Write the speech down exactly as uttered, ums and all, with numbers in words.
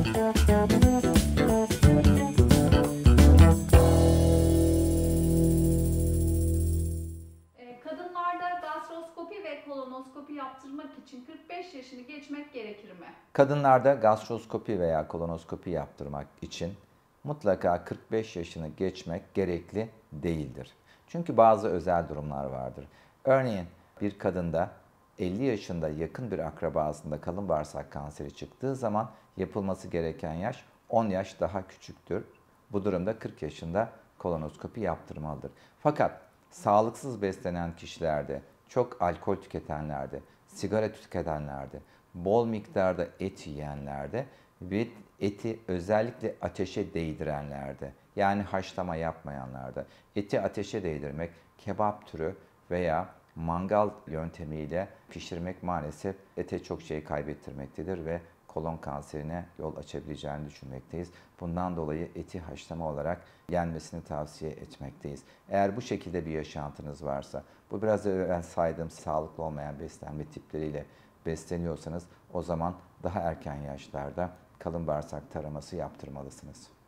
Ee, Kadınlarda gastroskopi ve kolonoskopi yaptırmak için kırk beş yaşını geçmek gerekir mi? Kadınlarda gastroskopi veya kolonoskopi yaptırmak için mutlaka kırk beş yaşını geçmek gerekli değildir. Çünkü bazı özel durumlar vardır. Örneğin bir kadında elli yaşında yakın bir akrabasında kalın bağırsak kanseri çıktığı zaman yapılması gereken yaş on yaş daha küçüktür. Bu durumda kırk yaşında kolonoskopi yaptırmalıdır. Fakat sağlıksız beslenen kişilerde, çok alkol tüketenlerde, sigara tüketenlerde, bol miktarda et yiyenlerde ve eti özellikle ateşe değdirenlerde, yani haşlama yapmayanlarda, eti ateşe değdirmek, kebap türü veya mangal yöntemiyle pişirmek maalesef ete çok şey kaybettirmektedir ve kolon kanserine yol açabileceğini düşünmekteyiz. Bundan dolayı eti haşlama olarak yenmesini tavsiye etmekteyiz. Eğer bu şekilde bir yaşantınız varsa, bu biraz evvel saydığım sağlıklı olmayan beslenme tipleriyle besleniyorsanız o zaman daha erken yaşlarda kalın bağırsak taraması yaptırmalısınız.